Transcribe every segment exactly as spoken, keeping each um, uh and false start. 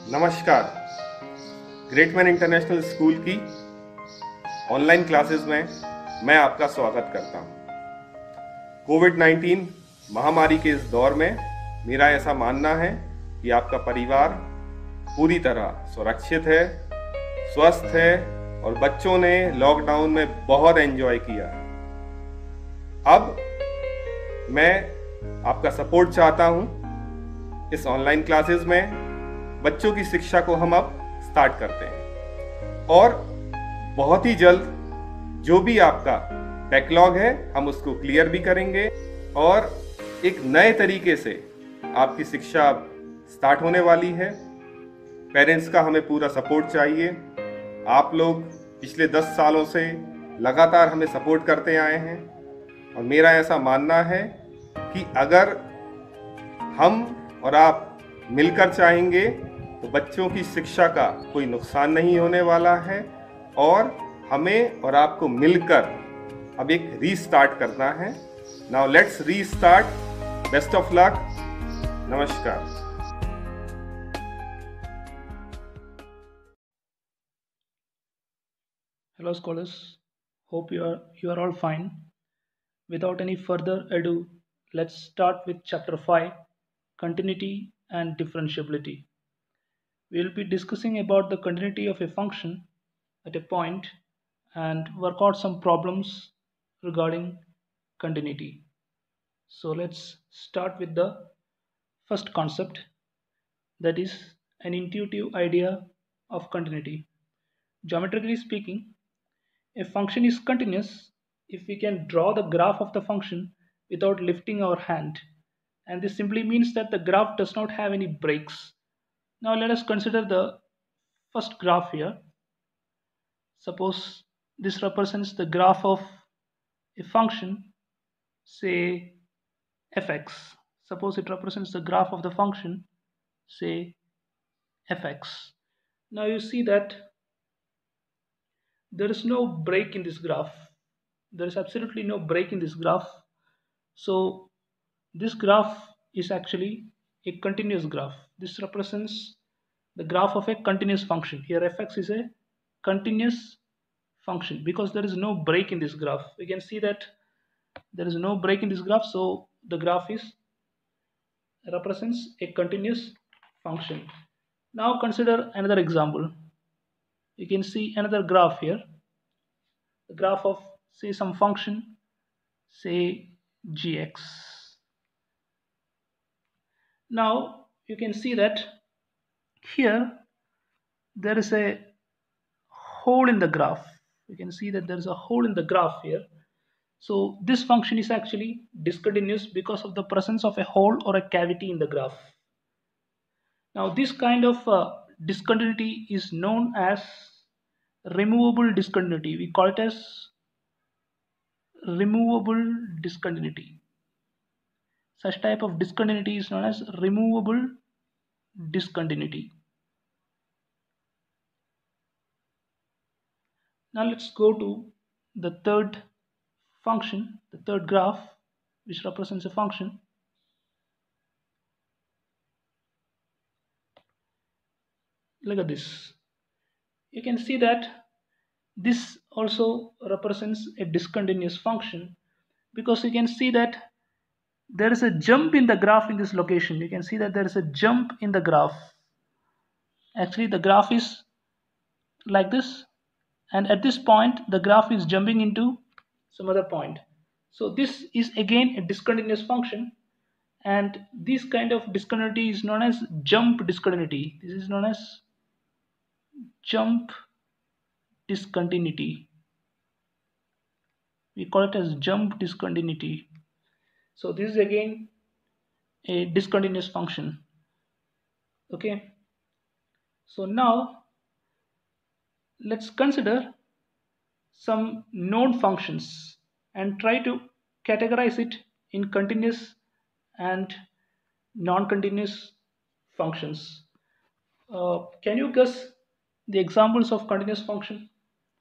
नमस्कार। ग्रेटमैन international school की ऑनलाइन क्लासेस में मैं आपका स्वागत करता हूं। कोविड नाइन्टीन महामारी के इस दौर में मेरा ऐसा मानना है कि आपका परिवार पूरी तरह सुरक्षित है, स्वस्थ है और बच्चों ने लॉकडाउन में बहुत एंजॉय किया है। अब मैं आपका सपोर्ट चाहता हूं। इस ऑनलाइन क्लासेस में बच्चों की शिक्षा को हम अब स्टार्ट करते हैं और बहुत ही जल्द जो भी आपका बैकलॉग है हम उसको क्लियर भी करेंगे और एक नए तरीके से आपकी शिक्षा अब स्टार्ट होने वाली है। पेरेंट्स का हमें पूरा सपोर्ट चाहिए। आप लोग पिछले दस सालों से लगातार हमें सपोर्ट करते आए हैं और मेरा ऐसा मानना है कि अगर हम और आप मिलकर चाहेंगे तो बच्चों की शिक्षा का कोई नुकसान नहीं होने वाला है और हमें और आपको मिलकर अब एक रीस्टार्ट करना है। Now let's restart. Best of luck. नमस्कार। Hello scholars, hope you are you are all fine. Without any further ado, let's start with chapter five, continuity and differentiability. We will be discussing about the continuity of a function at a point and work out some problems regarding continuity. So let's start with the first concept, that is an intuitive idea of continuity. Geometrically speaking, a function is continuous if we can draw the graph of the function without lifting our hand, and this simply means that the graph does not have any breaks. Now let us consider the first graph here. Suppose this represents the graph of a function, say fx. Suppose it represents the graph of the function, say fx. Now you see that there is no break in this graph. There is absolutely no break in this graph. So this graph is actually a continuous graph. This represents the graph of a continuous function. Here fx is a continuous function because there is no break in this graph. We can see that there is no break in this graph, so the graph is represents a continuous function. Now consider another example. You can see another graph here, the graph of say some function, say gx. Now you can see that here there is a hole in the graph. You can see that there is a hole in the graph here. So this function is actually discontinuous because of the presence of a hole or a cavity in the graph. Now this kind of uh, discontinuity is known as removable discontinuity. We call it as removable discontinuity. Such type of discontinuity is known as removable discontinuity. Now let's go to the third function, the third graph, which represents a function. Look at this. You can see that this also represents a discontinuous function because you can see that there is a jump in the graph in this location. You can see that there is a jump in the graph. Actually, the graph is like this, and at this point the graph is jumping into some other point. So this is again a discontinuous function, and this kind of discontinuity is known as jump discontinuity. This is known as jump discontinuity. We call it as jump discontinuity. So this is again a discontinuous function. Okay, so now let's consider some known functions and try to categorize it in continuous and non-continuous functions. Uh, can you guess the examples of continuous function?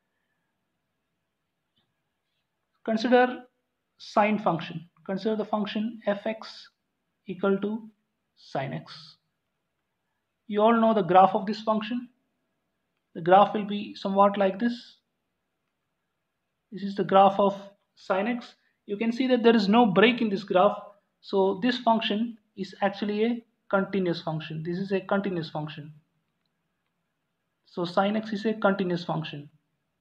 Consider sine function. Consider the function fx equal to sine x. You all know the graph of this function. The graph will be somewhat like this. This is the graph of sin x. You can see that there is no break in this graph. So this function is actually a continuous function. This is a continuous function. So sin x is a continuous function.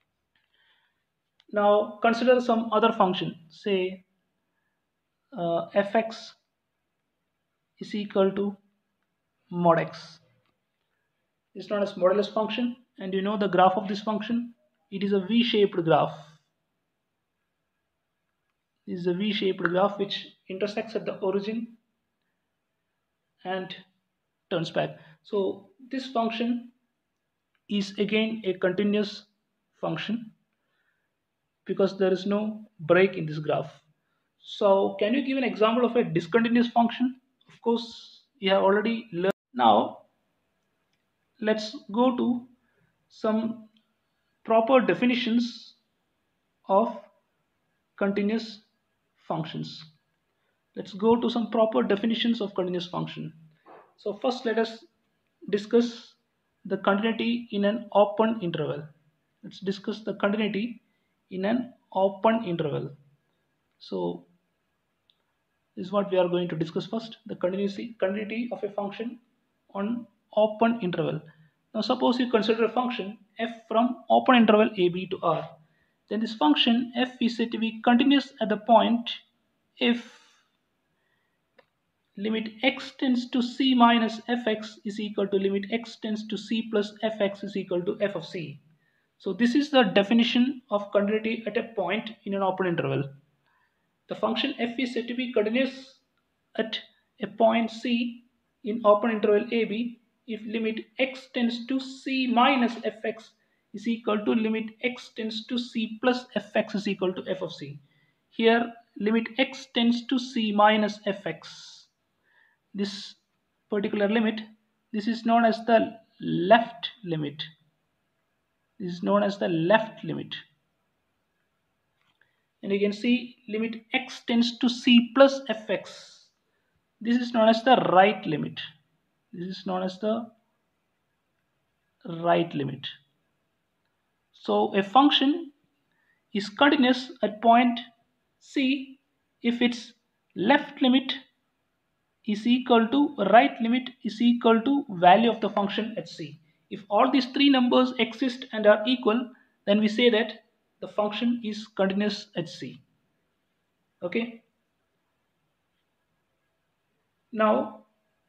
Now consider some other function. Say uh, fx is equal to mod x. It's known as modulus function, and you know the graph of this function. It is a V-shaped graph. This is a V-shaped graph which intersects at the origin and turns back. So this function is again a continuous function because there is no break in this graph. So can you give an example of a discontinuous function? Of course, you have already learned. Now let's go to some proper definitions of continuous functions. Let's go to some proper definitions of continuous function. So first let us discuss the continuity in an open interval. Let's discuss the continuity in an open interval. So this is what we are going to discuss first, the continuity, continuity of a function on open interval. Now suppose you consider a function f from open interval a b to r. Then this function f is said to be continuous at the point if limit x tends to c minus fx is equal to limit x tends to c plus fx is equal to f of c. So this is the definition of continuity at a point in an open interval. The function f is said to be continuous at a point c in open interval ab if limit x tends to c minus fx is equal to limit x tends to c plus fx is equal to f of c. Here limit x tends to c minus fx. This particular limit, this is known as the left limit. This is known as the left limit. And you can see limit x tends to c plus fx. This is known as the right limit. This is known as the right limit. So a function is continuous at point c if its left limit is equal to right limit is equal to value of the function at c. If all these three numbers exist and are equal, then we say that the function is continuous at c. Okay. Now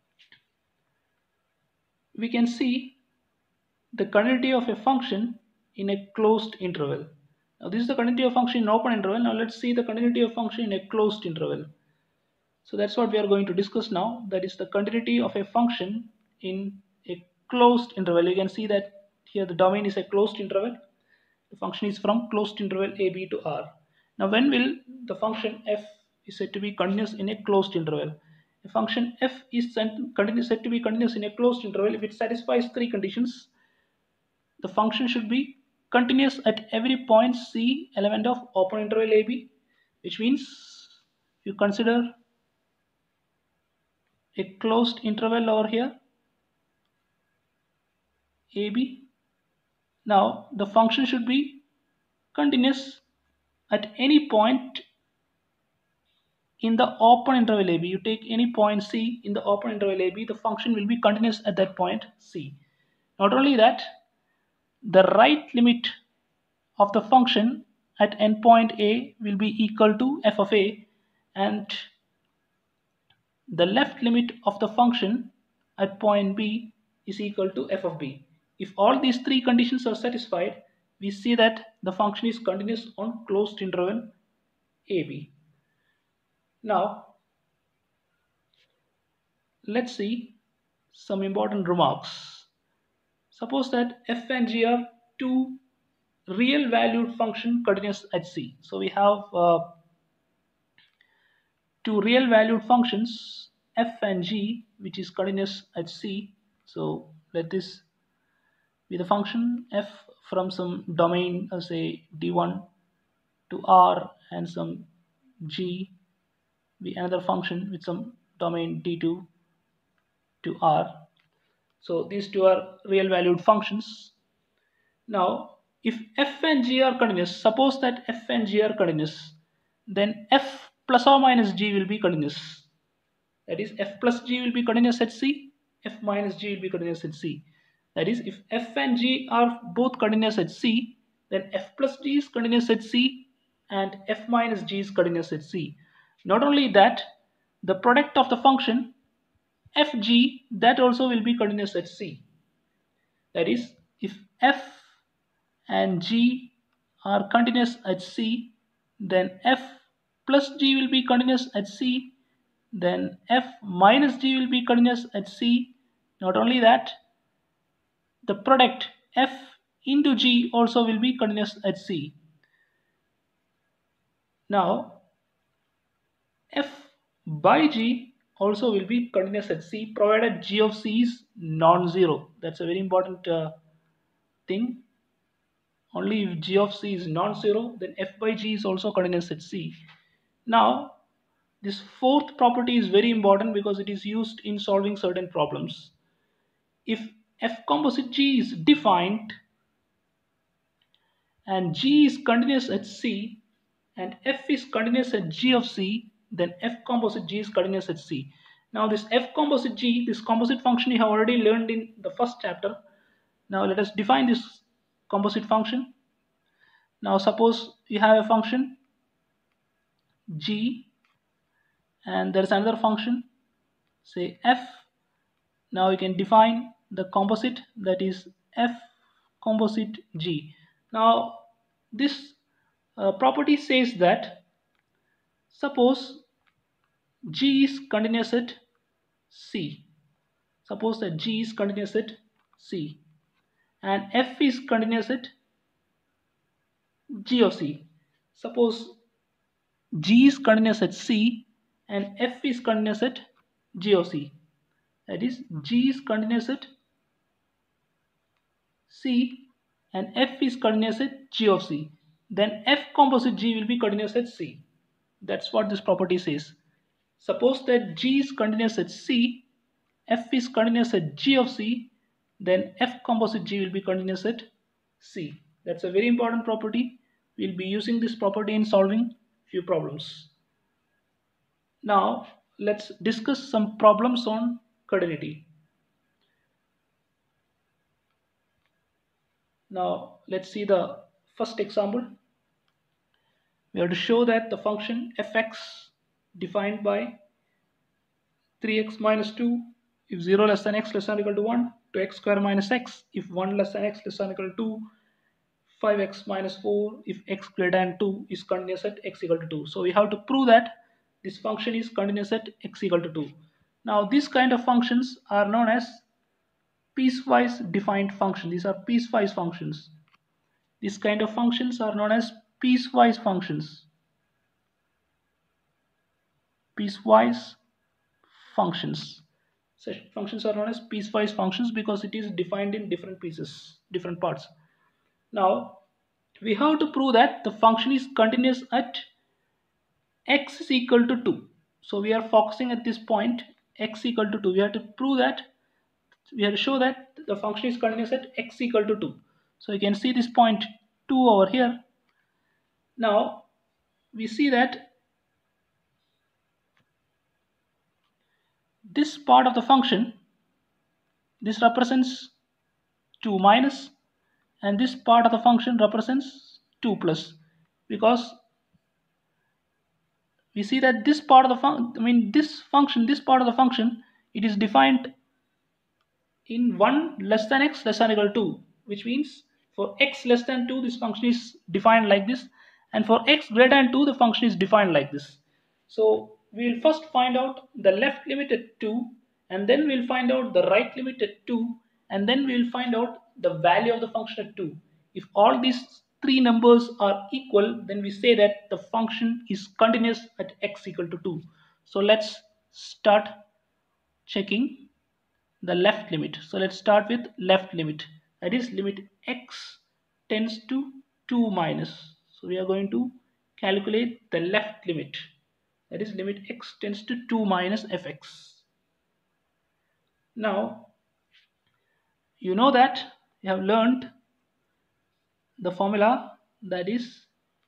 we can see the continuity of a function in a closed interval. Now this is the continuity of function in open interval. Now let's see the continuity of function in a closed interval. So that's what we are going to discuss now. That is the continuity of a function in a closed interval. You can see that here the domain is a closed interval. The function is from closed interval a b to r. Now when will the function f is said to be continuous in a closed interval? A function f is said to be continuous in a closed interval if it satisfies three conditions. The function should be continuous at every point c element of open interval a b, which means you consider a closed interval over here a b. Now the function should be continuous at any point in the open interval a b. You take any point c in the open interval a b, the function will be continuous at that point c. Not only that, the right limit of the function at endpoint a will be equal to f of a, and the left limit of the function at point b is equal to f of b. If all these three conditions are satisfied, we see that the function is continuous on closed interval a b. Now let's see some important remarks. Suppose that f and g are two real valued function continuous at c. So we have uh, two real valued functions f and g which is continuous at c. So let this be the function f from some domain, uh, say d one to r, and some g be another function with some domain d two to r. So these two are real valued functions. Now, if f and g are continuous, suppose that f and g are continuous, then f plus or minus g will be continuous. That is, f plus g will be continuous at c, f minus g will be continuous at c. That is, if f and g are both continuous at c, then f plus g is continuous at c and f minus g is continuous at c. Not only that, the product of the function fg, that also will be continuous at c. That is, if f and g are continuous at c, then f plus g will be continuous at c, then f minus g will be continuous at c. Not only that, the product f into g also will be continuous at c. Now, f by g also will be continuous at c provided g of c is non-zero. That's a very important uh, thing. Only if g of c is non-zero, then f by g is also continuous at c. Now, this fourth property is very important because it is used in solving certain problems. If f composite g is defined and g is continuous at c and f is continuous at g of c, then f composite g is continuous at c. Now this f composite g, this composite function you have already learned in the first chapter. Now let us define this composite function. Now suppose you have a function g and there is another function, say f. Now you can define the composite, that is f composite g. Now this uh, property says that suppose g is continuous at c. Suppose that g is continuous at c and f is continuous at g of c. Suppose g is continuous at c and f is continuous at g of c. That is, g is continuous at c and f is continuous at g of c. Then f composite g will be continuous at c. That's what this property says. Suppose that g is continuous at c, f is continuous at g of c, then f composite g will be continuous at c. That's a very important property. We'll be using this property in solving few problems. Now let's discuss some problems on continuity. Now let's see the first example. We have to show that the function fx defined by three x minus two if zero less than x less than or equal to one, to x square minus x if one less than x less than or equal to two, five x minus four if x greater than two is continuous at x equal to two. So we have to prove that this function is continuous at x equal to two. Now these kind of functions are known as piecewise defined function. These are piecewise functions. These kind of functions are known as piecewise functions. Piecewise functions. Such functions are known as piecewise functions because it is defined in different pieces, different parts. Now we have to prove that the function is continuous at x is equal to two. So we are focusing at this point x equal to two. We have to prove that, we have to show that the function is continuous at x equal to two. So you can see this point two over here. Now we see that this part of the function, this represents two minus and this part of the function represents two plus, because we see that this part of the function, I mean this function, this part of the function, it is defined in one less than x less than or equal to two, which means for x less than two this function is defined like this, and for x greater than two the function is defined like this. So we will first find out the left limit at two, and then we will find out the right limit at two, and then we will find out the value of the function at two. If all these three numbers are equal, then we say that the function is continuous at x equal to two. So let's start checking the left limit. So let's start with left limit, that is limit x tends to two minus. So we are going to calculate the left limit, that is limit x tends to two minus fx. Now you know that you have learned the formula, that is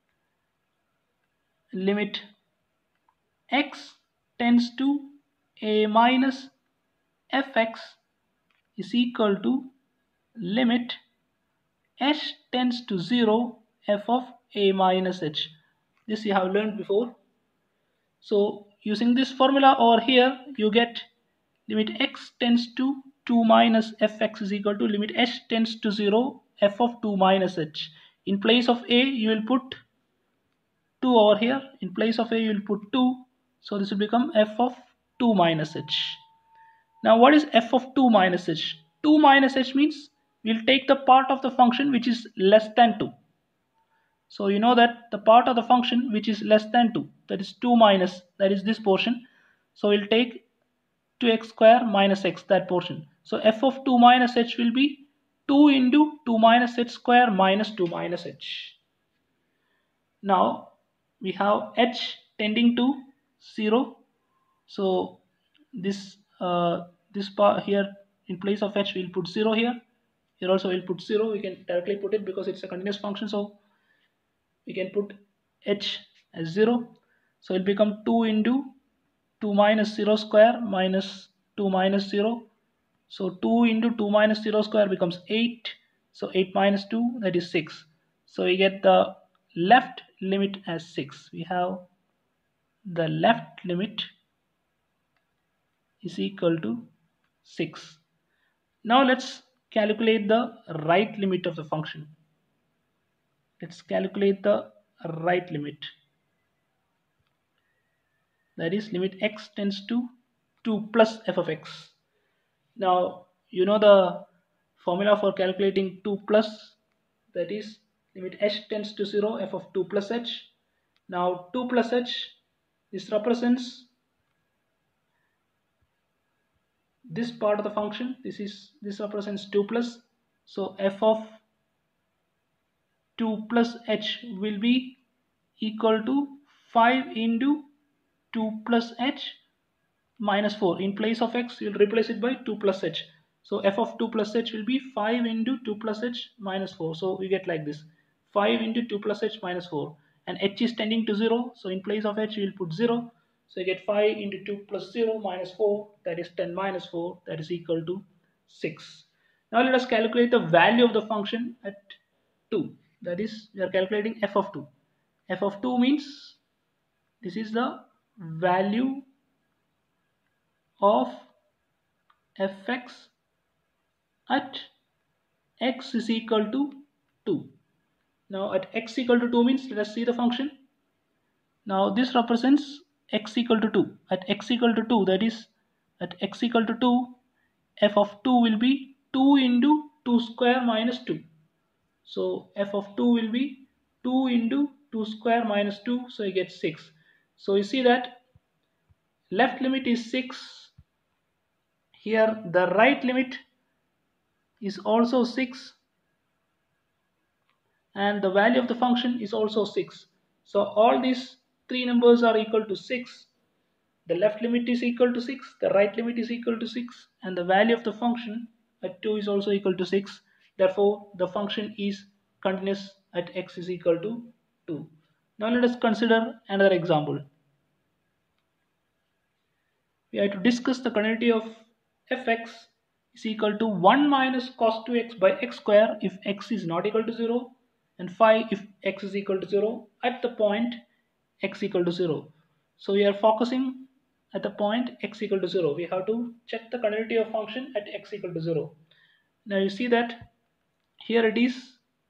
limit x tends to a minus fx is equal to limit h tends to zero f of a minus h. This you have learned before. So using this formula over here, you get limit x tends to two minus fx is equal to limit h tends to zero f of two minus h. In place of a, you will put two over here. In place of a, you will put two. So this will become f of two minus h. Now what is f of two minus h? two minus h means we'll take the part of the function which is less than two. So you know that the part of the function which is less than two, that is two minus, that is this portion. So we'll take two x square minus x, that portion. So f of two minus h will be two into two minus h square minus two minus h. Now we have h tending to zero. So this uh, this part here, in place of h we'll put zero here. Here also we'll put zero. We can directly put it because it's a continuous function. So we can put h as zero. So it will become two into two minus zero square minus two minus zero. So two into two minus zero square becomes eight. So eight minus two, that is six. So we get the left limit as six. We have the left limit is equal to six. Now let's calculate the right limit of the function. Let's calculate the right limit. That is limit x tends to two plus f of x. Now you know the formula for calculating two plus, that is limit h tends to zero f of two plus h. Now two plus h, this represents this part of the function. This is this represents two plus. So f of two plus h will be equal to five into two plus h minus four. In place of x, you will replace it by two plus h. So f of two plus h will be five into two plus h minus four. So we get like this, five into two plus h minus four, and h is tending to zero. So in place of h, we will put zero. So you get five into two plus zero minus four, that is ten minus four, that is equal to six. Now let us calculate the value of the function at two. That is, we are calculating f of two. F of two means this is the value of fx at x is equal to two. Now at x equal to two means, let us see the function. Now this represents x equal to two. At x equal to two, that is at x equal to two, f of two will be two into two square minus two. So f of two will be two into two square minus two, so you get six. So you see that left limit is six. Here the right limit is also six, and the value of the function is also six. So all these three numbers are equal to six. The left limit is equal to six, the right limit is equal to six, and the value of the function at two is also equal to six. Therefore the function is continuous at x is equal to two. Now let us consider another example. We have to discuss the continuity of fx is equal to one minus cos two x by x square if x is not equal to zero, and phi if x is equal to zero at the point x equal to zero. So we are focusing at the point x equal to zero. We have to check the continuity of function at x equal to zero. Now you see that here it is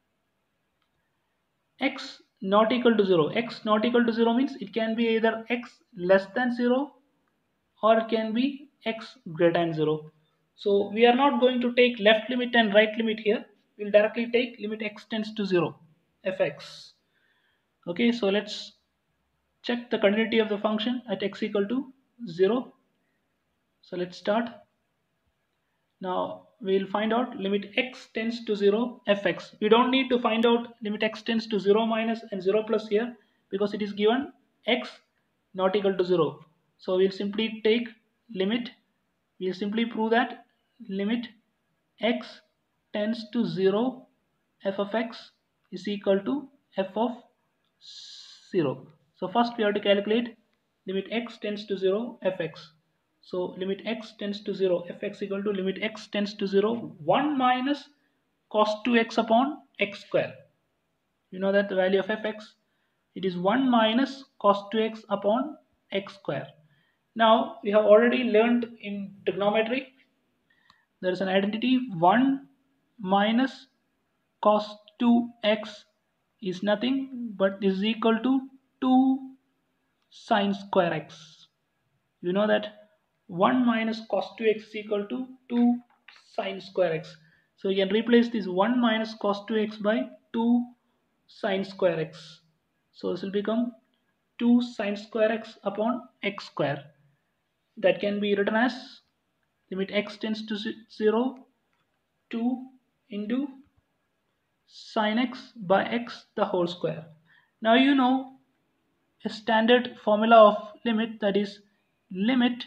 x not equal to zero. X not equal to zero means it can be either x less than zero or it can be x greater than zero. So we are not going to take left limit and right limit here. We will directly take limit x tends to zero fx. Okay, so let's check the continuity of the function at x equal to zero. So let's start. Now we will find out limit x tends to zero fx. We don't need to find out limit x tends to zero minus and zero plus here, because it is given x not equal to zero. So we'll simply take limit, we'll simply prove that limit x tends to zero, f of x is equal to f of zero. So first we have to calculate limit x tends to zero, fx. So limit x tends to zero, fx equal to limit x tends to zero, one minus cos two x upon x square. You know that the value of fx, it is one minus cos two x upon x square. Now we have already learned in trigonometry, there is an identity one minus cos two x is nothing but is equal to two sine square x. You know that one minus cos two x is equal to two sine square x. So you can replace this one minus cos two x by two sine square x. So this will become two sine square x upon x square. That can be written as limit x tends to zero, two into sine x by x the whole square. Now you know a standard formula of limit, that is limit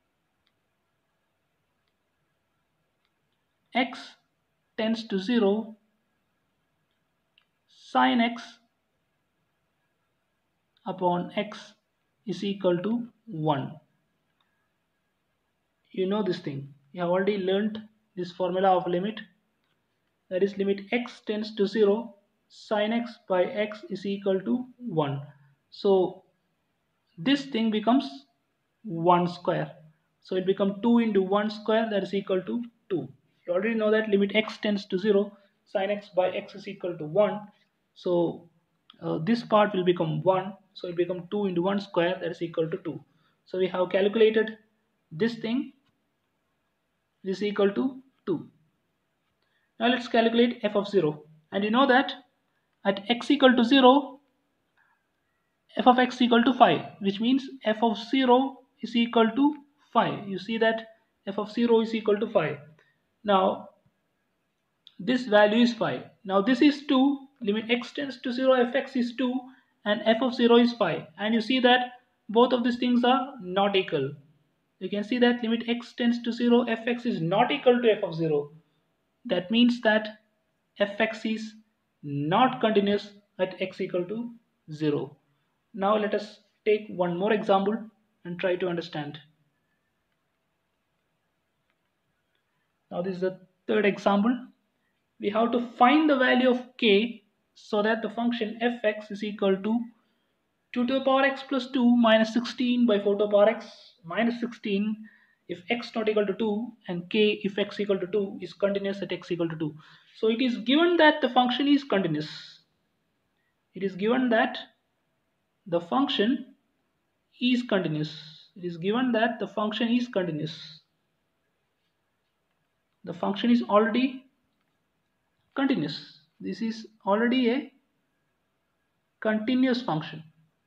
x tends to zero, sine x upon x is equal to one. You know this thing, you have already learnt this formula of limit, that is limit x tends to zero, sine x by x is equal to one. So this thing becomes one square. So it becomes two into one square, that is equal to two. You already know that limit x tends to zero, sine x by x is equal to one. So uh, this part will become one. So it becomes two into one square, that is equal to two. So we have calculated this thing, this is equal to two. Now let's calculate f of zero. And you know that at x equal to zero, f of x equal to five, which means f of zero is equal to five. You see that f of zero is equal to five. Now this value is five. Now this is two, limit x tends to zero, fx is two, and f of zero is five. And you see that both of these things are not equal. You can see that limit x tends to zero, fx is not equal to f of zero. That means that fx is not continuous at x equal to zero. Now let us take one more example and try to understand. Now this is the third example. We have to find the value of k so that the function fx is equal to two to the power x plus two minus sixteen by four to the power x minus sixteen if x not equal to two, and k if x equal to two is continuous at x equal to two. So it is given that the function is continuous. It is given that the function is continuous. It is given that the function is continuous. The function is already continuous. This is already a continuous function.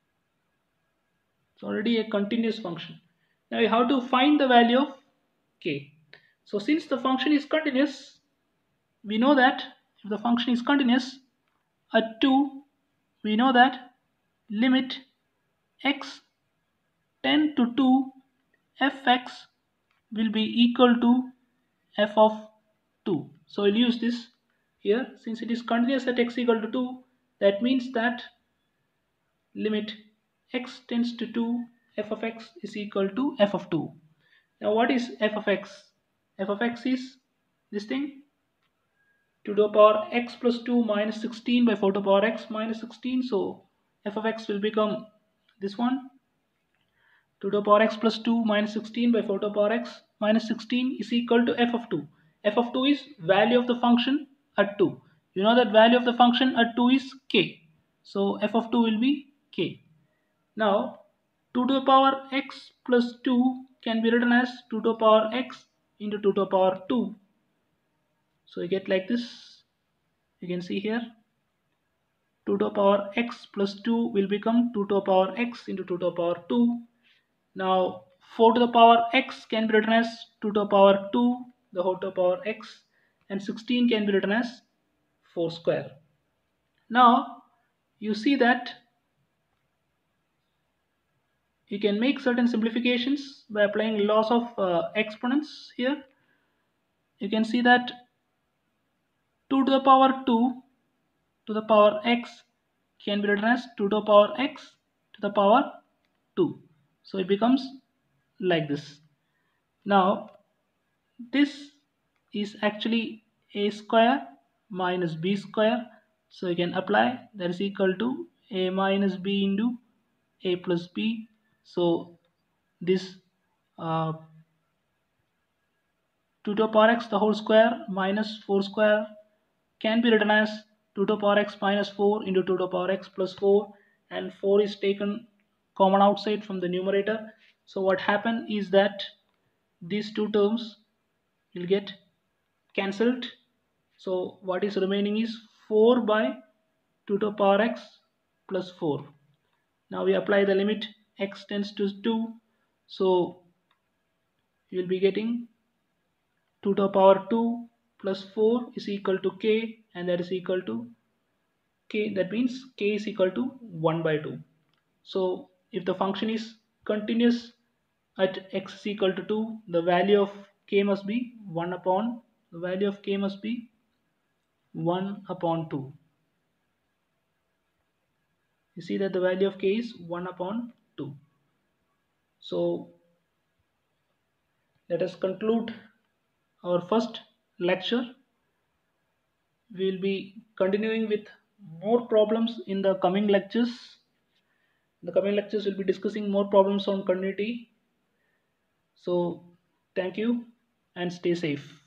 It's already a continuous function. Now you have to find the value of k. So since the function is continuous, we know that if the function is continuous at two, we know that limit x tend to two, fx will be equal to f of two. So we'll use this here. Since it is continuous at x equal to two, that means that limit x tends to two, f of x is equal to f of two. Now what is f of x? F of x is this thing, two to the power x plus two minus sixteen by four to the power x minus sixteen. So f of x will become this one, two to the power x plus two minus sixteen by four to the power x minus sixteen is equal to f of two. F of two is value of the function at two. You know that value of the function at two is k. So f of two will be k. Now two to the power x plus two can be written as two to the power x into two to the power two. So you get like this. You can see here two to the power x plus two will become two to the power x into two to the power two. Now four to the power x can be written as two to the power two the whole to the power x, and sixteen can be written as four square. Now you see that you can make certain simplifications by applying laws of uh, exponents here. You can see that two to the power two to the power x can be written as two to the power x to the power two. So it becomes like this. Now this is actually a square minus b square, so you can apply that is equal to a minus b into a plus b. So this uh, two to the power x the whole square minus four square can be written as two to the power x minus four into two to the power x plus four, and four is taken common outside from the numerator. So what happened is that these two terms will get cancelled. So what is remaining is four by two to the power x plus four. Now we apply the limit x tends to two, so you will be getting two to the power two plus four is equal to k, and that is equal to k, that means k is equal to one by two. So if the function is continuous at x is equal to two, the value of k must be one upon the value of k must be one upon two. You see that the value of k is one upon two. So let us conclude our first lecture. We will be continuing with more problems in the coming lectures. In the coming lectures we'll be discussing more problems on continuity. So thank you and stay safe.